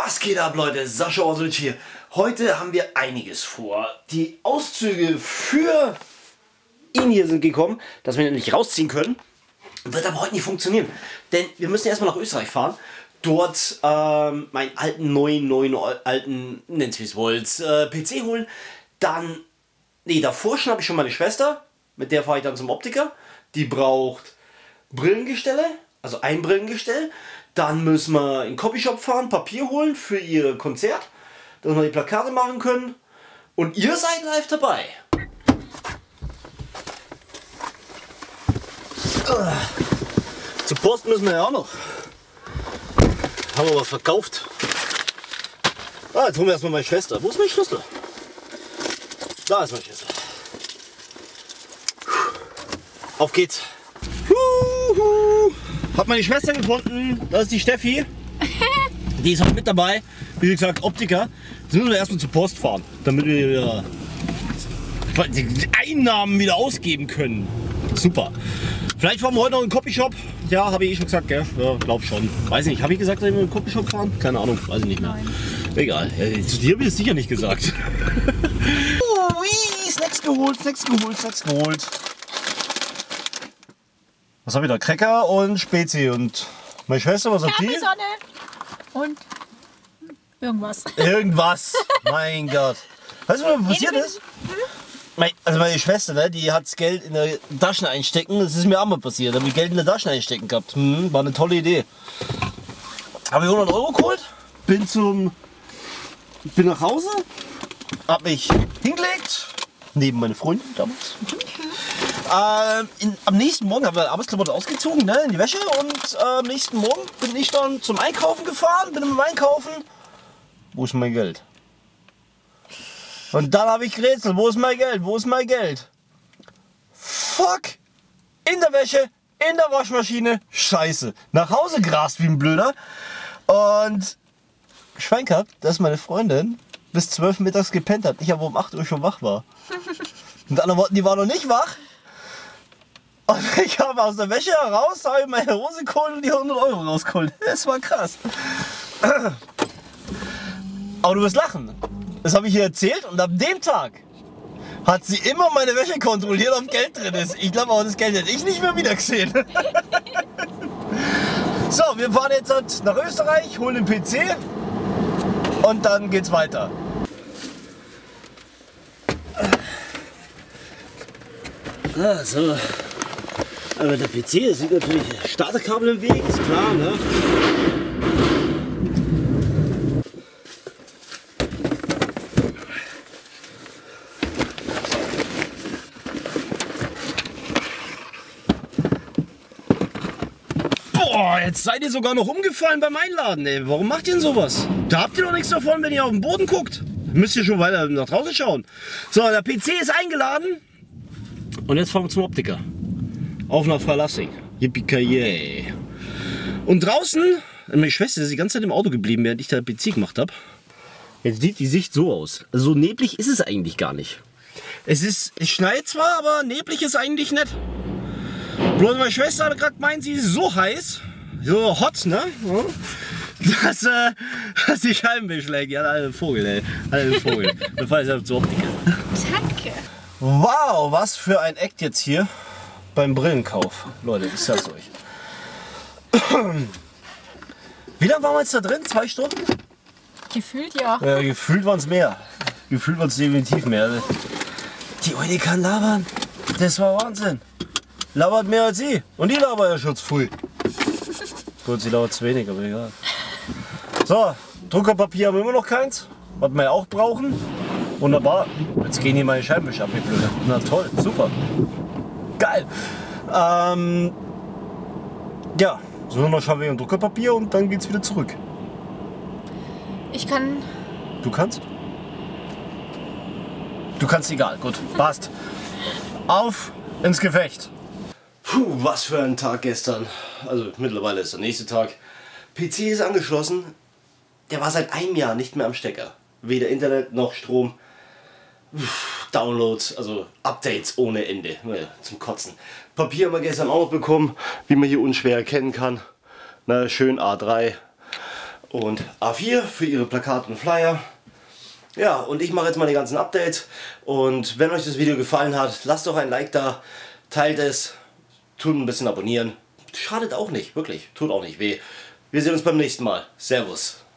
Was geht ab, Leute? Sascha Orsulic hier. Heute haben wir einiges vor. Die Auszüge für ihn hier sind gekommen, dass wir ihn nicht rausziehen können. Wird aber heute nicht funktionieren. Denn wir müssen erstmal nach Österreich fahren. Dort meinen neuen alten, nennt es wie es wollt, PC holen. Dann, davor schon habe ich schon meine Schwester. Mit der fahre ich dann zum Optiker. Die braucht Brillengestelle, also ein Brillengestell. Dann müssen wir in den Copyshop fahren, Papier holen für ihr Konzert, dass wir die Plakate machen können. Und ihr seid live dabei. Zur Post müssen wir ja auch noch. Haben wir was verkauft. Jetzt holen wir erstmal meine Schwester. Wo ist mein Schlüssel? Da ist mein Schlüssel. Auf geht's. Hab meine Schwester gefunden. Das ist die Steffi. Die ist heute mit dabei. Wie gesagt, Optiker. Jetzt müssen wir erstmal zur Post fahren, damit wir die Einnahmen wieder ausgeben können. Super. Vielleicht fahren wir heute noch in den Copyshop. Ja, habe ich schon gesagt, gell? Ja, glaub schon. Weiß nicht, habe ich gesagt, dass wir in den Copyshop fahren? Keine Ahnung, weiß ich nicht mehr. Nein. Egal, zu dir habe ich es sicher nicht gesagt. Snacks geholt, Snacks geholt, Snacks geholt. Was habe ich da? Cracker und Spezi. Und meine Schwester, was hat die? Sonne und irgendwas. Irgendwas. Mein Gott. Weißt du, was passiert ist? Also meine Schwester, ne, die hat das Geld in der Taschen einstecken. Das ist mir auch mal passiert. Da habe ich Geld in der Taschen einstecken gehabt. War eine tolle Idee. Habe ich 100 Euro geholt. Bin nach Hause. Hab mich hingelegt. Neben meine Freundin damals. Am nächsten Morgen haben wir Arbeitsklamotten ausgezogen, ne, in die Wäsche, und am nächsten Morgen bin ich dann zum Einkaufen gefahren, bin im Einkaufen. Wo ist mein Geld? Und dann habe ich gerätselt, wo ist mein Geld, wo ist mein Geld? Fuck! In der Wäsche, in der Waschmaschine, scheiße. Nach Hause gerast wie ein Blöder. Und Schwein gehabt, dass meine Freundin bis 12 mittags gepennt hat. Ich aber um 8 Uhr schon wach war. Und die anderen, die waren noch nicht wach. Und ich habe aus der Wäsche heraus, habe ich meine Hose geholt und die 100 Euro rausgeholt. Das war krass. Aber du wirst lachen. Das habe ich ihr erzählt, und ab dem Tag hat sie immer meine Wäsche kontrolliert, ob Geld drin ist. Ich glaube aber, das Geld hätte ich nicht mehr wieder gesehen. So, wir fahren jetzt nach Österreich, holen den PC und dann geht's weiter. So. Aber der PC, es sieht natürlich Starterkabel im Weg, ist klar, ne? Boah, jetzt seid ihr sogar noch umgefallen beim Einladen, ey. Warum macht ihr denn sowas? Da habt ihr doch nichts davon, wenn ihr auf den Boden guckt. Müsst ihr schon weiter nach draußen schauen. So, der PC ist eingeladen. Und jetzt fahren wir zum Optiker. Auf nach Verlassing. Yippie-ki-yay. Und draußen, meine Schwester ist die ganze Zeit im Auto geblieben, während ich da PC gemacht habe. Jetzt sieht die Sicht so aus. So neblig ist es eigentlich gar nicht. Es schneit zwar, aber neblig ist eigentlich nicht. Bloß meine Schwester hat gerade gemeint, sie ist so heiß, so hot, ne? Dass die Scheiben beschlägt. Ja, ein Vogel, ey. Ein Vogel. Wir fahren jetzt zur Optiker. Danke. Wow, was für ein Act jetzt hier beim Brillenkauf. Leute, ich sag's euch. Wie lange waren wir jetzt da drin? 2 Stunden? Gefühlt ja. Gefühlt waren es mehr. Gefühlt waren es definitiv mehr. Die Oide kann labern. Das war Wahnsinn. Labert mehr als sie. Und die labert ja schon zu früh. Gut, sie labert zu wenig, aber egal. So, Druckerpapier haben wir immer noch keins. Was wir ja auch brauchen. Wunderbar. Jetzt gehen hier meine Scheibenwischer ab, wie blöd. Na toll, super. Geil. Ja, so noch Schauer und Druckerpapier und dann geht's wieder zurück. Ich kann. Du kannst? Du kannst, egal. Gut, passt. Auf ins Gefecht. Puh, was für ein Tag gestern. Also mittlerweile ist der nächste Tag. PC ist angeschlossen. Der war seit einem Jahr nicht mehr am Stecker. Weder Internet noch Strom. Downloads, also Updates ohne Ende. Zum Kotzen. Papier haben wir gestern auch noch bekommen, wie man hier unschwer erkennen kann. Na, schön A3. und A4 für ihre Plakate und Flyer. Ja, und ich mache jetzt mal die ganzen Updates. Und wenn euch das Video gefallen hat, lasst doch ein Like da, teilt es, tut ein bisschen abonnieren. Schadet auch nicht, wirklich, tut auch nicht weh. Wir sehen uns beim nächsten Mal. Servus.